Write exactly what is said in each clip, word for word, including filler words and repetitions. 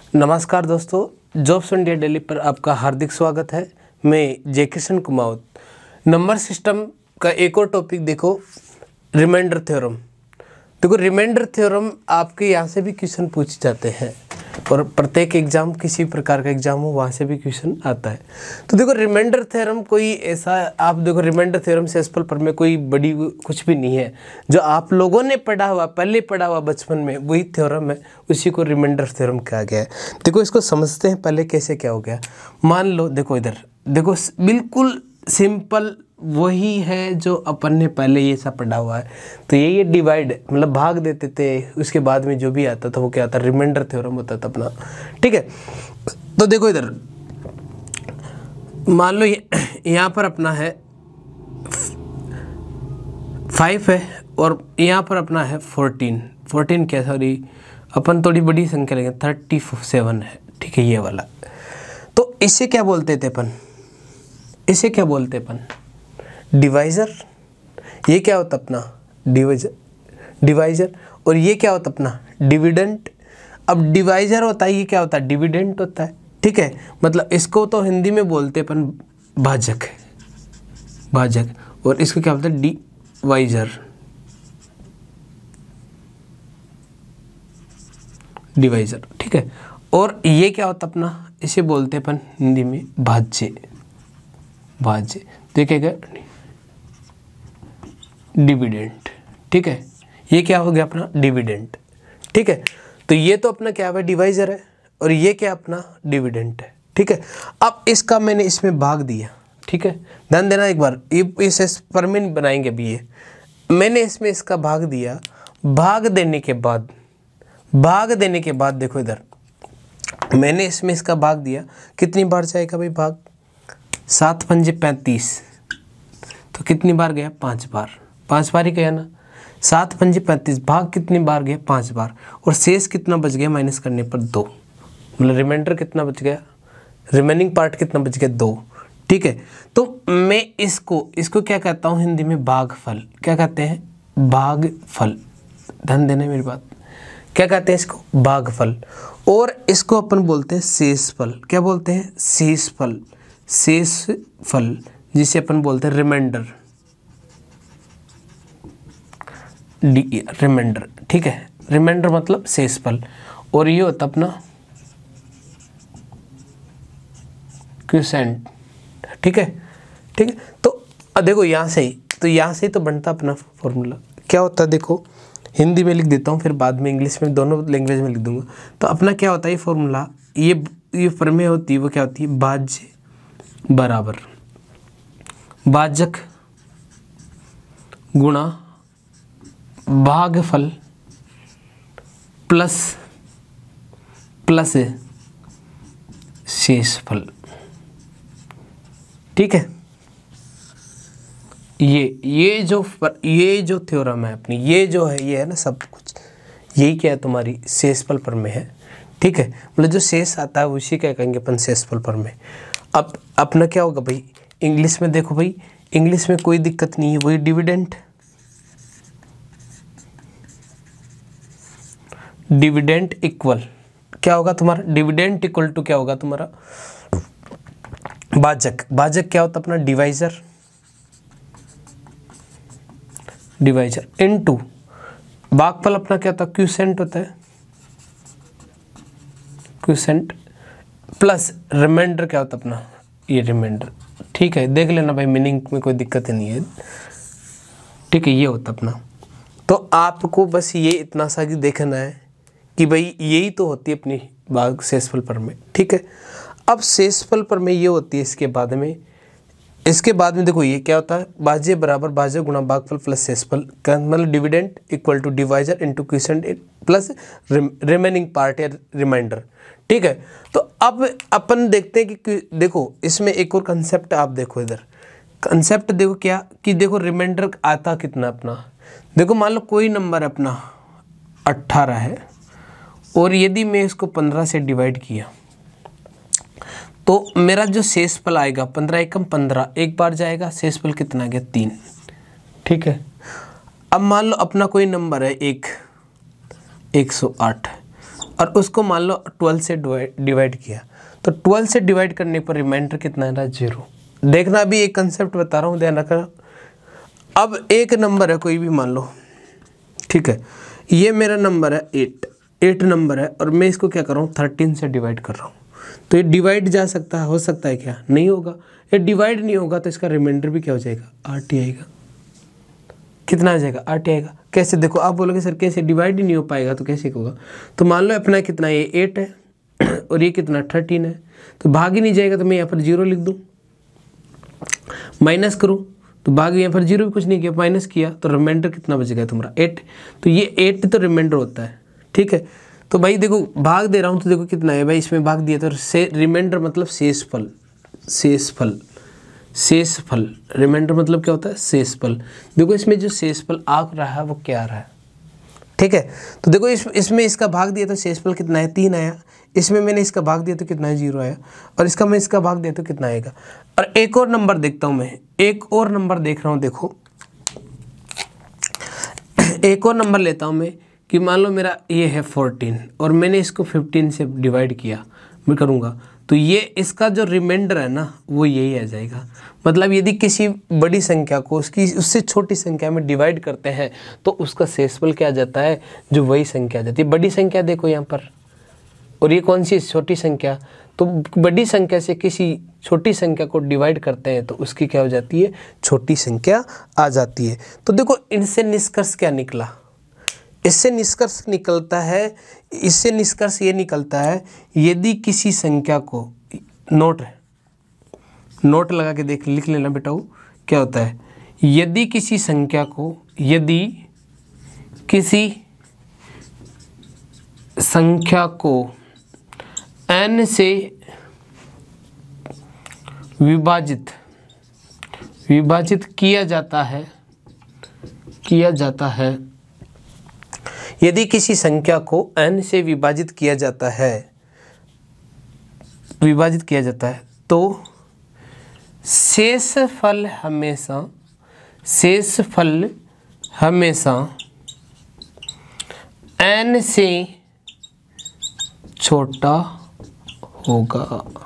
नमस्कार दोस्तों, jobs India Delhi पर आपका हार्दिक स्वागत है। मैं जय कृष्ण कुमावत। नंबर सिस्टम का एक और टॉपिक देखो, रिमाइंडर थ्योरम। देखो रिमाइंडर थ्योरम आपके यहाँ से भी क्वेश्चन पूछे जाते हैं और प्रत्येक एग्जाम, किसी प्रकार का एग्जाम हो वहाँ से भी क्वेश्चन आता है। तो देखो रिमाइंडर थ्योरम कोई ऐसा, आप देखो रिमाइंडर थ्योरम से एसपल पर में कोई बड़ी कुछ भी नहीं है। जो आप लोगों ने पढ़ा हुआ, पहले पढ़ा हुआ बचपन में, वही थ्योरम है, उसी को रिमाइंडर थ्योरम कहा गया है। देखो इसको समझते हैं पहले कैसे क्या हो गया। मान लो देखो इधर देखो, बिल्कुल सिंपल वही है जो अपन ने पहले ये सब पढ़ा हुआ है। तो ये ये डिवाइड मतलब भाग देते थे, उसके बाद में जो भी आता था वो क्या आता, रिमाइंडर थ्योरम होता था अपना। ठीक है, तो देखो इधर मान लो ये यहाँ पर अपना है फाइव है और यहाँ पर अपना है फोर्टीन। फोर्टीन क्या, सॉरी अपन थोड़ी बड़ी संख्या लेंगे, थर्टी सेवन है। ठीक है, ये वाला। तो इसे क्या बोलते थे अपन, इसे क्या बोलते अपन, डिवाइज़र। ये क्या होता अपना, डिवाइजर डिवाइजर और ये क्या होता अपना, डिविडेंट। अब डिवाइजर होता है, ये क्या होता है, डिविडेंट होता है। ठीक है, मतलब इसको तो हिंदी में बोलते अपन भाजक, भाजक, और इसको क्या बोलते हैं, डिवाइजर, डिवाइजर। ठीक है, और ये क्या होता अपना, इसे बोलते अपन हिंदी में भाज्य, भाज्य। तो क्या क्या, डिविडेंट। ठीक है, ये क्या हो गया अपना, डिविडेंट। ठीक है, तो ये तो अपना क्या है, डिवाइजर है, और ये क्या अपना, डिविडेंट है। ठीक है, अब इसका मैंने इसमें भाग दिया। ठीक है, ध्यान देना एक बार, ये इस पर में बनाएंगे अभी। ये मैंने इसमें इसका भाग दिया। भाग देने के बाद, भाग देने के बाद देखो इधर मैंने इसमें इसका भाग दिया। कितनी बार जाएगा भाई भाग, सात पंजे पैंतीस, तो कितनी बार गया, पाँच बार, पाँच बार ही गया ना। सात पंजे पैंतीस, भाग कितनी बार गया, पाँच बार, और शेष कितना बच गया माइनस करने पर दो, मतलब रिमाइंडर कितना बच गया, रिमेनिंग पार्ट कितना बच गया, दो। ठीक है, तो मैं इसको इसको क्या कहता हूँ हिंदी में, भागफल। क्या कहते हैं, भागफल। ध्यान देना मेरी बात, क्या कहते हैं इसको, भागफल। और इसको अपन बोलते हैं शेषफल। क्या बोलते हैं, शेषफल, शेषफल, जिसे अपन बोलते हैं रिमाइंडर, डी रिमाइंडर। ठीक है, रिमाइंडर मतलब शेषफल, और ये होता अपना क्वोशिएंट। ठीक है, ठीक है, तो देखो यहाँ से ही, तो यहाँ से ही तो बनता अपना फॉर्मूला। क्या होता है देखो, हिंदी में लिख देता हूँ, फिर बाद में इंग्लिश में, दोनों लैंग्वेज में लिख दूंगा। तो अपना क्या होता है ये फॉर्मूला, ये ये प्रमेय होती है, वो क्या होती है, भाज्य बराबर भाजक गुणा भागफल प्लस प्लस शेषफल। ठीक है, ये ये जो ये जो थ्योरम है अपनी, ये जो है, ये है ना सब कुछ, यही क्या है तुम्हारी शेषफल पर में है। ठीक है, मतलब जो शेष आता है उसी क्या कहेंगे अपन, शेषफल पर में। अब अपना क्या होगा भाई, इंग्लिश में देखो भाई, इंग्लिश में कोई दिक्कत नहीं है, वही डिविडेंट, डिविडेंट इक्वल क्या होगा तुम्हारा, डिविडेंट इक्वल टू क्या होगा तुम्हारा, भाजक। भाजक क्या होता अपना, डिवाइजर, डिवाइजर इनटू भागफल अपना क्या होता, क्वोशिएंट होता है, क्वोशिएंट, प्लस रिमाइंडर क्या होता अपना, ये रिमाइंडर। ठीक है, देख लेना भाई, मीनिंग में कोई दिक्कत नहीं है। ठीक है, ये होता अपना। तो आपको बस ये इतना सा देखना है कि भाई यही तो होती है अपनी भाग शेषफल पर में। ठीक है, अब शेषफल पर में ये होती है, इसके बाद में इसके बाद में देखो ये क्या होता है, भाज्य बराबर भाज्य गुणा भागफल प्लस शेषफल, मतलब dividend equal to divisor into quotient plus remaining part या रिमाइंडर। ठीक है, तो अब अपन देखते हैं कि देखो इसमें एक और कंसेप्ट आप देखो, इधर कंसेप्ट देखो क्या, कि देखो रिमाइंडर आता कितना अपना, देखो मान लो कोई नंबर अपना अट्ठारह है, और यदि मैं इसको पंद्रह से डिवाइड किया तो मेरा जो शेषफल आएगा, पंद्रह एकम पंद्रह, एक बार जाएगा, शेषफल कितना आ गया, तीन। ठीक है, अब मान लो अपना कोई नंबर है एक एक सौ आठ, और उसको मान लो ट्वेल्व से डिवाइड किया, तो ट्वेल्व से डिवाइड करने पर रिमाइंडर कितना है ना, जीरो। देखना अभी एक कंसेप्ट बता रहा हूँ, ध्यान रखना। अब एक नंबर है कोई भी मान लो, ठीक है, ये मेरा नंबर है एट, एट नंबर है और मैं इसको क्या कर रहा हूँ थर्टीन से डिवाइड कर रहा हूँ। तो ये डिवाइड जा सकता है, हो सकता है क्या, नहीं होगा। ये डिवाइड नहीं होगा तो इसका रिमाइंडर भी क्या हो जाएगा, आठ ही आएगा। कितना आ जाएगा, आठ आएगा। कैसे, देखो आप बोलोगे सर कैसे, डिवाइड ही नहीं हो पाएगा तो कैसे होगा। तो मान लो अपना कितना, ये एट है और ये कितना थर्टीन है, तो भाग ही नहीं जाएगा, तो मैं यहाँ पर जीरो लिख दूँ। माइनस करूँ तो भाग, यहाँ पर जीरो भी कुछ नहीं किया, माइनस किया तो रिमाइंडर कितना बचेगा तुम्हारा, एट। तो ये एट तो रिमाइंडर होता है, ठीक है। तो भाई देखो भाग दे रहा हूँ तो देखो कितना है भाई, इसमें भाग दिया तो से रिमाइंडर मतलब शेष फल, शेष फल, शेष फल। रिमाइंडर मतलब क्या होता है, शेष फल। देखो इसमें जो शेष फल आ रहा है वो क्या आ रहा है, ठीक है। तो देखो इस इसमें इसका भाग दिया तो शेष फल कितना है, तीन आया। इसमें मैंने इसका भाग दिया तो कितना है, जीरो आया। और इसका मैं इसका भाग दिया तो कितना आएगा। और एक और नंबर देखता हूँ मैं, एक और नंबर देख रहा हूँ, देखो एक और नंबर लेता हूँ मैं कि मान लो मेरा ये है फोर्टीन और मैंने इसको फिफ्टीन से डिवाइड किया, मैं करूँगा तो ये इसका जो रिमाइंडर है ना वो यही आ जाएगा। मतलब यदि किसी बड़ी संख्या को उसकी उससे छोटी संख्या में डिवाइड करते हैं तो उसका शेषफल क्या आ जाता है, जो वही संख्या आ जाती है। बड़ी संख्या देखो यहाँ पर, और ये कौन सी छोटी संख्या, तो बड़ी संख्या से किसी छोटी संख्या को डिवाइड करते हैं तो उसकी क्या हो जाती है, छोटी संख्या आ जाती है। तो देखो इनसे निष्कर्ष क्या निकला, इससे निष्कर्ष निकलता है, इससे निष्कर्ष ये निकलता है यदि किसी संख्या को, नोट है, नोट लगा के देख लिख लेना बेटा, क्या होता है, यदि किसी संख्या को, यदि किसी संख्या को n से विभाजित विभाजित किया जाता है किया जाता है यदि किसी संख्या को n से विभाजित किया जाता है विभाजित किया जाता है तो शेषफल हमेशा शेषफल हमेशा n से छोटा होगा।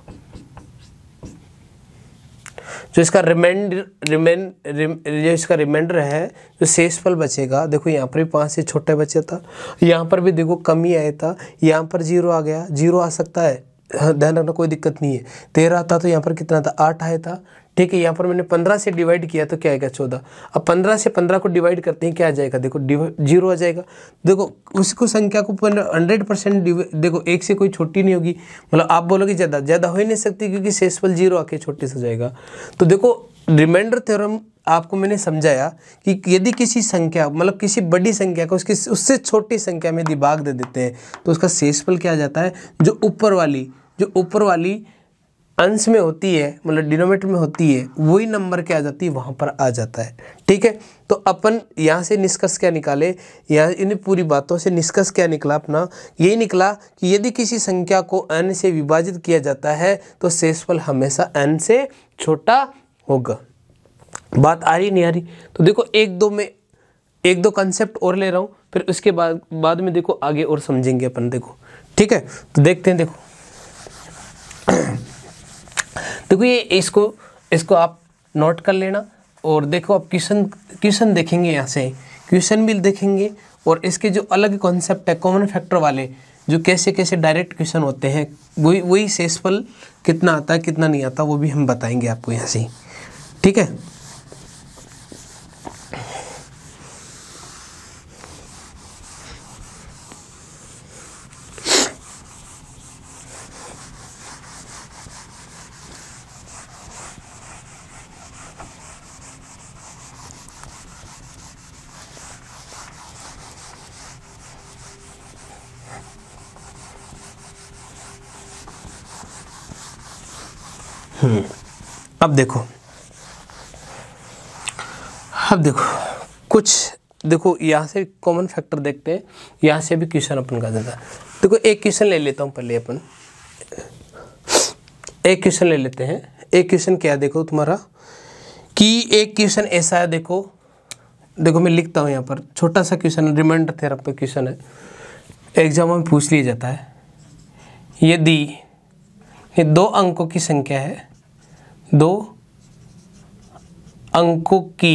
जो इसका रिमाइंडर रिमेन जो इसका रिमाइंडर है, जो शेषफल बचेगा, देखो यहाँ पर भी पाँच से छोटा बचा था, यहाँ पर भी देखो कमी आया था, यहाँ पर जीरो आ गया, जीरो आ सकता है, ध्यान रखना कोई दिक्कत नहीं है। तेरह आता तो यहाँ पर कितना था, आठ आया था, ठीक है। यहाँ पर मैंने पंद्रह से डिवाइड किया तो क्या आएगा, चौदह। अब पंद्रह से पंद्रह को डिवाइड करते हैं क्या आ जाएगा, देखो जीरो आ जाएगा। देखो उसको संख्या को हंड्रेड परसेंट देखो एक से कोई छोटी नहीं होगी, मतलब आप बोलोगे ज़्यादा ज़्यादा हो ही नहीं सकती क्योंकि शेषफल जीरो आके छोटे से जाएगा। तो देखो रिमाइंडर थ्योरम आपको मैंने समझाया कि यदि किसी संख्या मतलब किसी बड़ी संख्या को उसकी उससे छोटी संख्या में यदि भाग दे देते हैं तो उसका शेषफल क्या आ जाता है, जो ऊपर वाली जो ऊपर वाली अंश में होती है, मतलब डिनोमिनेटर में होती है, वही नंबर क्या आ जाती है, वहाँ पर आ जाता है, ठीक है। तो अपन यहाँ से निष्कर्ष क्या निकाले, यहाँ इन पूरी बातों से निष्कर्ष क्या निकला अपना, यही निकला कि यदि किसी संख्या को n से विभाजित किया जाता है तो शेषफल हमेशा n से छोटा होगा। बात आ रही नहीं आ रही। तो देखो एक दो में एक दो कंसेप्ट और ले रहा हूँ, फिर उसके बाद बाद में देखो आगे और समझेंगे अपन, देखो ठीक है। तो देखते हैं, देखो देखो ये इसको इसको आप नोट कर लेना और देखो आप क्वेश्चन क्वेश्चन देखेंगे, यहाँ से क्वेश्चन भी देखेंगे और इसके जो अलग कॉन्सेप्ट है कॉमन फैक्टर वाले, जो कैसे कैसे डायरेक्ट क्वेश्चन होते हैं, वही वही शेषफल कितना आता है कितना नहीं आता वो भी हम बताएंगे आपको यहाँ से, ठीक है। हम्म अब देखो अब देखो कुछ देखो यहाँ से कॉमन फैक्टर देखते हैं, यहाँ से भी क्वेश्चन अपन का देता है। देखो एक क्वेश्चन ले लेता हूँ पहले, अपन एक क्वेश्चन ले लेते हैं। एक क्वेश्चन क्या है देखो तुम्हारा, कि एक क्वेश्चन ऐसा है, देखो देखो मैं लिखता हूँ यहाँ पर, छोटा सा क्वेश्चन रिमाइंडर थ्योरम पे क्वेश्चन है एग्जाम में पूछ लिया जाता है, यदि ये दो अंकों की संख्या है, दो अंकों की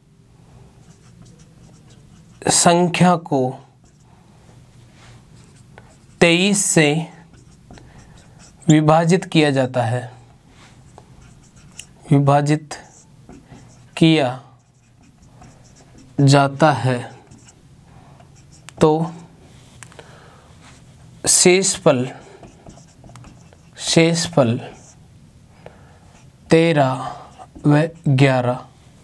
संख्या को तेईस से विभाजित किया जाता है, विभाजित किया जाता है तो शेषफल शेषफल तेरह व ग्यारह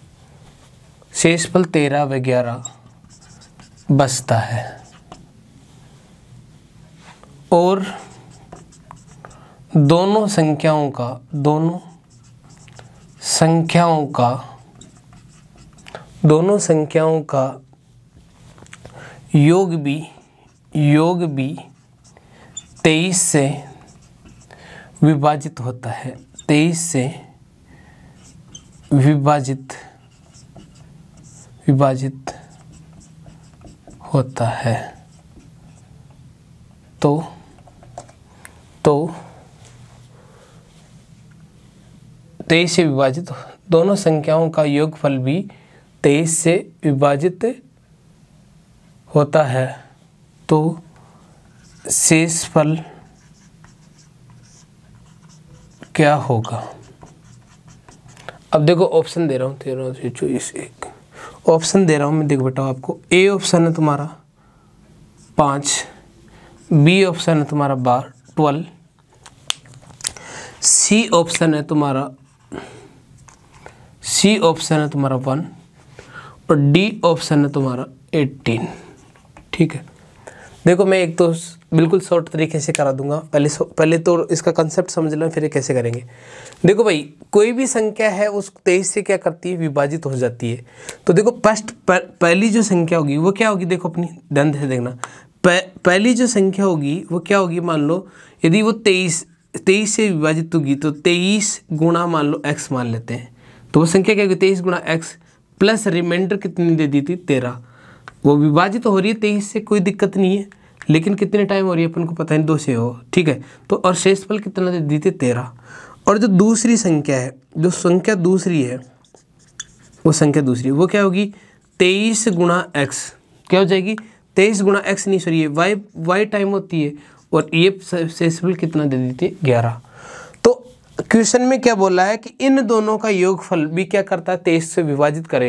शेषफल तेरह व ग्यारह बचता है। और दोनों संख्याओं का दोनों संख्याओं का दोनों संख्याओं का योग भी योग भी तेईस से विभाजित होता है, तेईस से विभाजित विभाजित होता है। तो तो तेईस से विभाजित दोनों संख्याओं का योगफल भी तेईस से विभाजित होता है तो शेषफल क्या होगा। अब देखो ऑप्शन दे रहा हूँ, तेरह से चौबीस एक ऑप्शन दे रहा हूँ मैं। देखो बेटा आपको ए ऑप्शन है तुम्हारा पाँच, बी ऑप्शन है तुम्हारा बारह ट्वेल्व, सी ऑप्शन है तुम्हारा सी ऑप्शन है तुम्हारा वन और डी ऑप्शन है तुम्हारा एटीन। ठीक है, देखो मैं एक तो बिल्कुल शॉर्ट तरीके से करा दूंगा, पहले पहले तो इसका कंसेप्ट समझ लें फिर कैसे करेंगे। देखो भाई कोई भी संख्या है उस तेईस से क्या करती है, विभाजित हो जाती है। तो देखो फर्स्ट पहली जो संख्या होगी वो क्या होगी, देखो अपनी ध्यान से देखना, पहली जो संख्या होगी वो क्या होगी, मान लो यदि वो तेईस तेईस से विभाजित होगी तो तेईस गुणा मान लो एक्स मान लेते हैं, तो वो संख्या क्या होगी, तेईस गुणा एक्स प्लस रिमाइंडर कितनी दे दी थी, तेरह। वो विभाजित हो रही है तेईस से, कोई दिक्कत नहीं है, लेकिन कितने टाइम हो रही है अपन को पता नहीं, दो से हो। ठीक है, तो और शेषफल कितना दे दी थी, तेरह। और जो दूसरी संख्या है, जो संख्या दूसरी है वो संख्या दूसरी वो क्या होगी, तेईस गुणा एक्स क्या हो जाएगी, तेईस गुणा एक्स नहीं सॉरी ये वाई वाई टाइम होती है, और ये शेषफल कितना दे दी थी, ग्यारह। तो क्वेश्चन में क्या बोला है कि इन दोनों का योगफल भी क्या करता है, तेईस से विभाजित करे,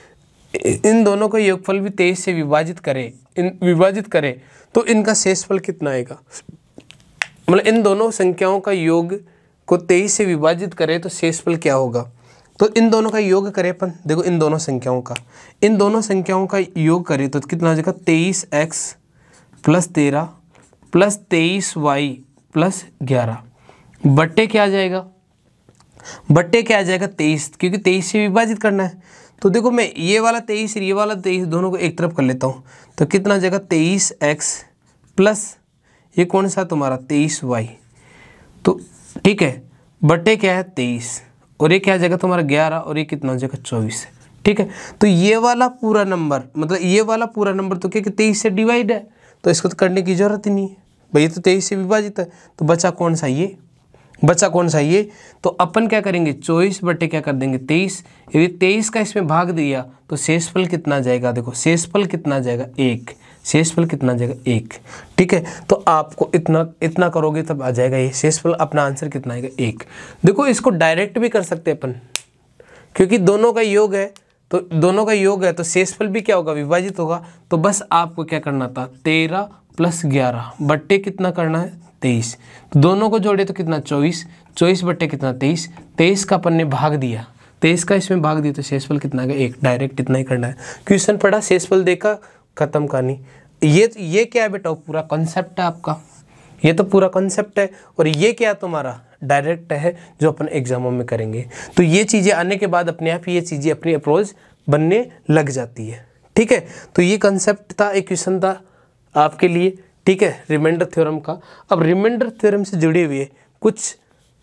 इन दोनों का योगफल भी तेईस से विभाजित करे इन विभाजित करे तो इनका शेषफल कितना आएगा। मतलब इन दोनों संख्याओं का योग को तेईस से विभाजित करे तो शेषफल क्या होगा। तो इन दोनों का योग करें अपन, देखो इन दोनों संख्याओं का इन दोनों संख्याओं का योग करें तो कितना आ जाएगा, तेईस एक्स प्लस तेरह प्लस तेईस वाई प्लस ग्यारह बट्टे क्या आ जाएगा, बट्टे क्या आ जाएगा तेईस, क्योंकि तेईस से विभाजित करना है। तो देखो मैं ये वाला तेईस ये वाला तेईस दोनों को एक तरफ कर लेता हूँ, तो कितना आ जाएगा, तेईस एक्स प्लस ये कौन सा तुम्हारा तेईस वाई, तो ठीक है बट्टे क्या है तेईस, और ये क्या आ जाएगा तुम्हारा ग्यारह, और ये कितना हो जाएगा चौबीस। ठीक है, तो ये वाला पूरा नंबर मतलब ये वाला पूरा नंबर तो क्या तेईस से डिवाइड है, तो इसको तो करने की जरूरत ही नहीं है भाई, ये तो तेईस से विभाजित है। तो बचा कौन सा, ये बचा कौन सा ये, तो अपन क्या करेंगे, चौबीस बटे क्या कर देंगे तेईस, यदि तेईस का इसमें भाग दिया तो शेषफल कितना जाएगा, देखो शेषफल कितना जाएगा एक, शेषफल कितना जाएगा एक। ठीक है, तो आपको इतना इतना करोगे तब आ जाएगा ये शेषफल, अपना आंसर कितना आएगा एक। देखो इसको डायरेक्ट भी कर सकते हैं अपन, क्योंकि दोनों का योग है, तो दोनों का योग है तो शेषफल भी क्या होगा, विभाजित होगा। तो बस आपको क्या करना था, तेरह प्लस ग्यारह बट्टे कितना करना है, तेईस, दोनों को जोड़े तो कितना चौबीस, चौबीस बट्टे कितना तेईस, तेईस का अपन ने भाग दिया, तेईस का इसमें भाग दिया तो शेषफल कितना आएगा एक, डायरेक्ट इतना ही करना है। क्वेश्चन पढ़ा, शेषफल देखा, खत्म कहानी। ये ये क्या है बेटा, पूरा कॉन्सेप्ट है आपका, ये तो पूरा कॉन्सेप्ट है, और ये क्या तुम्हारा डायरेक्ट है जो अपन एग्जामों में करेंगे। तो ये चीज़ें आने के बाद अपने आप ये चीज़ें अपनी अप्रोच बनने लग जाती है। ठीक है, तो ये कंसेप्ट था, एक क्वेश्चन था आपके लिए। ठीक है, रिमाइंडर थ्योरम का। अब रिमाइंडर थ्योरम से जुड़े हुए कुछ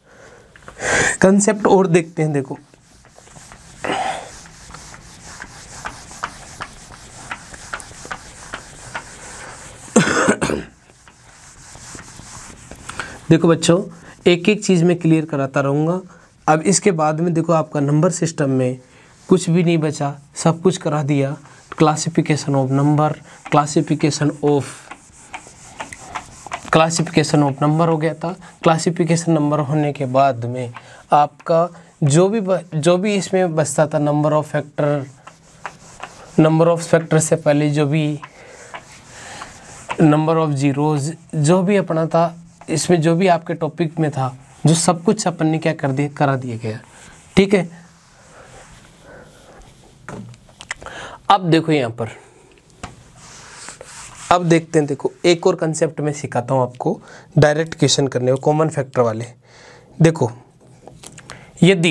कंसेप्ट और देखते हैं। देखो देखो बच्चों, एक एक चीज़ मैं क्लियर कराता रहूँगा। अब इसके बाद में देखो आपका नंबर सिस्टम में कुछ भी नहीं बचा, सब कुछ करा दिया। Classification of number, classification of classification of number हो गया था। क्लासिफिकेशन नंबर होने के बाद में आपका जो भी ब, जो भी इसमें बचता था number of factor, number of factor से पहले जो भी नंबर ऑफ जीरोज, जो भी अपना था इसमें, जो भी आपके टॉपिक में था, जो सब कुछ अपन ने क्या कर दिया, करा दिया गया। ठीक है, अब देखो यहाँ पर, अब देखते हैं। देखो एक और कंसेप्ट मैं सिखाता हूँ आपको डायरेक्ट क्वेश्चन करने को, कॉमन फैक्टर वाले। देखो यदि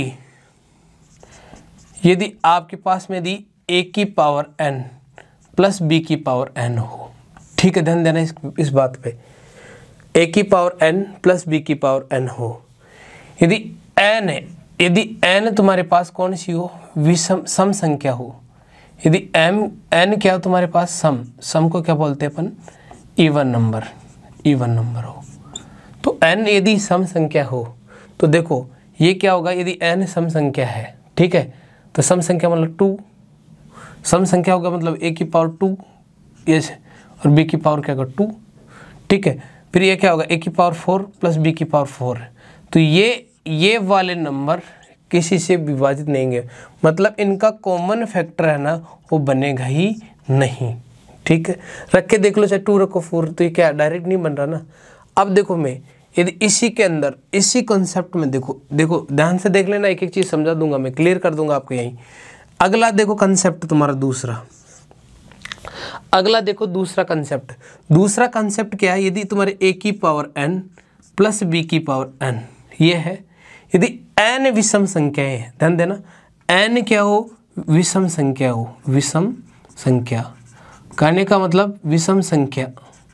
यदि आपके पास में यदि ए की पावर एन प्लस बी की पावर एन हो, ठीक है, ध्यान देना इस, इस बात पे, ए की पावर एन प्लस बी की पावर एन हो, यदि एन है, यदि एन तुम्हारे पास कौन सी हो, विषम सम संख्या हो, यदि एम एन क्या हो तुम्हारे पास, सम, सम को क्या बोलते हैं अपन, इवन नंबर, इवन नंबर हो, तो एन यदि सम संख्या हो तो देखो ये क्या होगा, यदि एन सम संख्या है, ठीक है, तो सम संख्या मतलब टू, सम संख्या होगा मतलब ए की पावर टू, यस, और बी की पावर क्या होगा टू, ठीक है। फिर ये क्या होगा, ए की पावर फोर प्लस बी की पावर फोर, तो ये ये वाले नंबर किसी से विभाजित नहीं है, मतलब इनका कॉमन फैक्टर है ना वो बनेगा ही नहीं। ठीक है, रख के देख लो, चाहे टू रखो फोर, तो ये क्या डायरेक्ट नहीं बन रहा ना। अब देखो मैं यदि इसी के अंदर, इसी कॉन्सेप्ट में देखो, देखो ध्यान से देख लेना, एक एक चीज़ समझा दूंगा मैं, क्लियर कर दूंगा आपको यहीं। अगला देखो कंसेप्ट तुम्हारा दूसरा, अगला देखो दूसरा कंसेप्ट, दूसरा कंसेप्ट क्या है, यदि तुम्हारे ए की पावर एन प्लस बी की पावर एन ये है, यदि एन विषम संख्याएं हैं, ध्यान देना, एन क्या हो, विषम संख्या हो, विषम संख्या, कहने का मतलब विषम संख्या,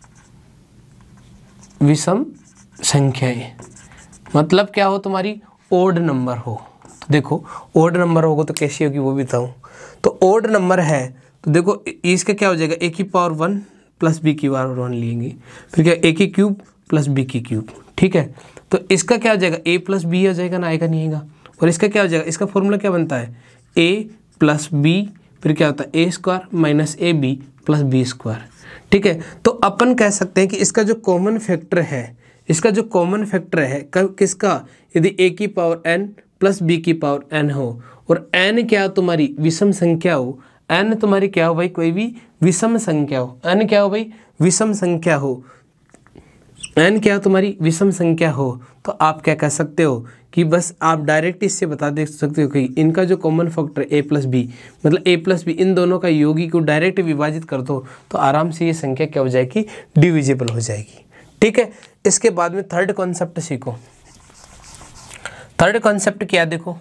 विषम संख्याएं मतलब क्या हो, तुम्हारी ओड नंबर हो। तो देखो ओड नंबर होगा तो कैसी होगी वो भी बताऊँ। तो ओड नंबर है तो देखो इसका क्या हो जाएगा, ए की पावर वन प्लस बी की पावर वन लेंगे, फिर क्या ए की क्यूब प्लस बी की क्यूब, ठीक है, तो इसका क्या हो जाएगा, ए प्लस बी आ जाएगा ना, आएगा नहीं आएगा। और इसका क्या हो जाएगा, इसका फॉर्मूला क्या बनता है, ए प्लस बी, फिर क्या होता है A square minus A B plus B square, ठीक है। तो अपन कह सकते हैं कि इसका जो कॉमन फैक्टर है, इसका जो कॉमन फैक्टर है किसका, यदि ए की पावर एन प्लस बी की पावर एन हो और एन क्या तुम्हारी विषम संख्या हो, एन तुम्हारी क्या हो भाई, कोई भी विषम संख्या हो, एन क्या हो भाई, विषम संख्या हो, एन क्या तुम्हारी विषम संख्या हो, तो आप क्या कह सकते हो कि बस आप डायरेक्ट इससे बता दे सकते हो कि इनका जो common factor A plus B, मतलब ए प्लस बी, इन दोनों का योगी को डायरेक्ट विभाजित कर दो तो आराम से ये संख्या क्या हो जाएगी, डिविजिबल हो जाएगी। ठीक है, इसके बाद में थर्ड कॉन्सेप्ट सीखो। थर्ड कॉन्सेप्ट क्या, देखो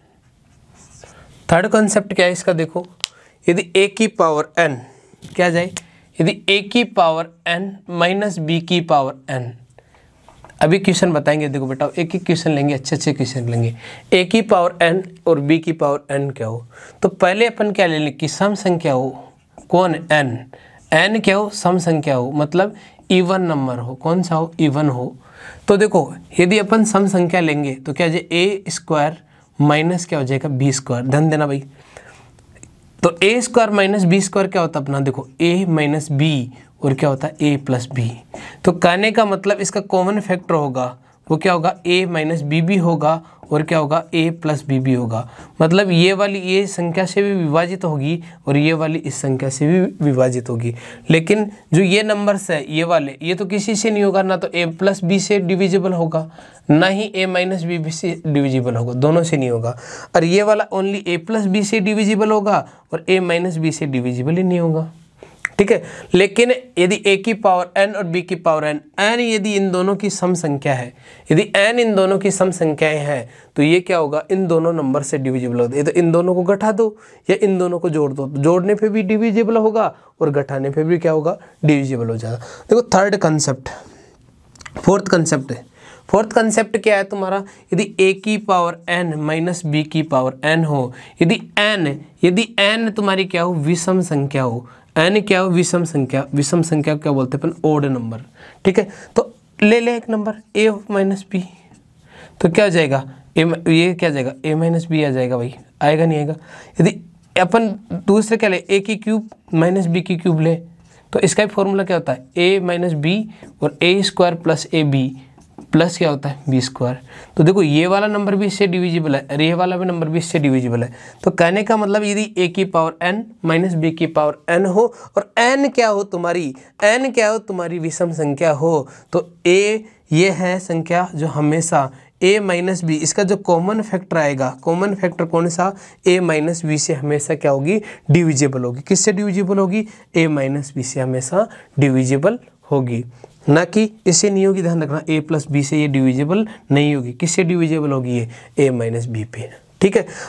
थर्ड कॉन्सेप्ट क्या है इसका, देखो यदि ए की पावर एन क्या जाए, यदि ए की पावर एन माइनस बी की पावर एन, अभी क्वेश्चन बताएंगे, देखो बेटा एक एक क्वेश्चन लेंगे, अच्छे अच्छे क्वेश्चन लेंगे। ए की पावर एन और बी की पावर एन क्या हो, तो पहले अपन क्या ले लें कि सम संख्या हो, कौन, एन, एन क्या हो, सम संख्या हो, मतलब इवन नंबर हो, कौन सा हो, इवन हो। तो देखो यदि अपन सम संख्या लेंगे तो क्या जाए, ए स्क्वायर माइनस क्या हो जाएगा, बी स्क्वायर, ध्यान देना भाई। तो A square minus B square क्या होता है अपना, देखो ए माइनस बी और क्या होता है ए प्लस बी। तो कहने का मतलब इसका कॉमन फैक्टर होगा वो क्या होगा, ए माइनस बी भी होगा और क्या होगा, ए प्लस बी भी होगा, मतलब ये वाली ये संख्या से भी विभाजित होगी और ये वाली इस संख्या से भी विभाजित होगी। लेकिन जो ये नंबर्स है ये वाले, ये तो किसी से नहीं होगा, ना तो ए प्लस बी से डिविजिबल होगा, ना ही ए माइनस बी से डिविजिबल होगा, दोनों से नहीं होगा। और ये वाला ओनली ए प्लस बी से डिविजिबल होगा और ए माइनस बी से डिविजिबल ही नहीं होगा। ठीक है, लेकिन यदि ए की पावर एन और बी की पावर एन, एन यदि इन दोनों की सम संख्या है, यदि एन इन दोनों की सम संख्याएं हैं तो ये क्या होगा, इन दोनों नंबर से डिविजिबल होगा। ये तो इन दोनों को घटा दो या इन दोनों को जोड़ दो, जोड़ने पे भी डिविजिबल होगा और घटाने पे भी क्या होगा, डिविजिबल हो जाएगा। देखो थर्ड कंसेप्ट, फोर्थ कंसेप्ट है। फोर्थ कंसेप्ट क्या है तुम्हारा, यदि ए की पावर एन माइनस बी की पावर एन हो, यदि एन यदि एन तुम्हारी क्या हो, विषम संख्या हो, एन क्या हो, विषम संख्या, विषम संख्या क्या बोलते हैं अपन, ओड नंबर। ठीक है, तो ले ले एक नंबर ए माइनस बी, तो क्या हो जाएगा ए, ये क्या जाएगा ए माइनस बी आ जाएगा भाई, आएगा नहीं आएगा। यदि अपन दूसरे क्या ले ए की क्यूब माइनस बी की क्यूब ले तो इसका भी फॉर्मूला क्या होता है ए माइनस बी और A square plus A B plus क्या होता है बी स्क्वायर। तो देखो ये वाला नंबर भी इससे डिविजिबल है और ये वाला भी नंबर भी इससे डिविजिबल है। तो कहने का मतलब यदि ए की पावर एन माइनस बी की पावर एन हो और एन क्या हो तुम्हारी एन क्या हो तुम्हारी विषम संख्या हो, तो ए ये है संख्या जो हमेशा a माइनस बी, इसका जो कॉमन फैक्टर आएगा, कॉमन फैक्टर कौन सा a माइनस बी से हमेशा क्या होगी डिविजिबल होगी। किससे डिविजिबल होगी a माइनस बी से हमेशा डिविजिबल होगी, ना कि इससे नहीं होगी। ध्यान रखना a प्लस बी से ये डिविजिबल नहीं होगी। किससे डिविजिबल होगी ये a माइनस बी पे, ठीक है।